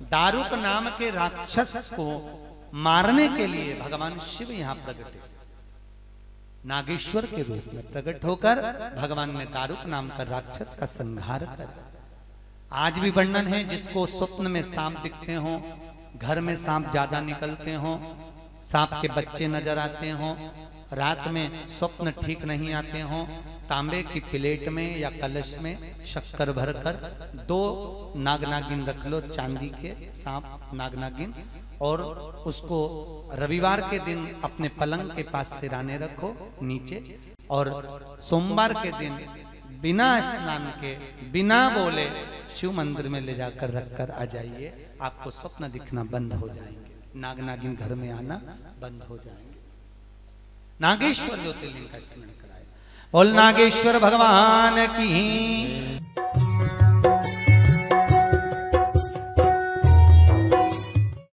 दारुक नाम के राक्षस को मारने के लिए भगवान शिव यहां प्रकट है। नागेश्वर के रूप में प्रकट होकर भगवान ने दारुक नाम का राक्षस का संहार कर। आज भी वर्णन है, जिसको स्वप्न में सांप दिखते हो, घर में सांप ज्यादा निकलते हो, सांप के बच्चे नजर आते हो, रात में स्वप्न ठीक नहीं आते हो, तांबे की प्लेट में या कलश में शक्कर भरकर 2 नाग नागिन रख लो, चांदी के सांप नाग नागिन, और उसको रविवार के दिन अपने पलंग के पास सिराने रखो नीचे, और सोमवार के दिन बिना स्नान के बिना बोले शिव मंदिर में ले जाकर रखकर आ जाइए। आपको स्वप्न दिखना बंद हो जाएंगे, नाग नागिन घर में आना बंद हो जाएंगे। नागेश्वर ज्योतिर्लिंग का स्मरण कराए। बोल नागेश्वर भगवान की।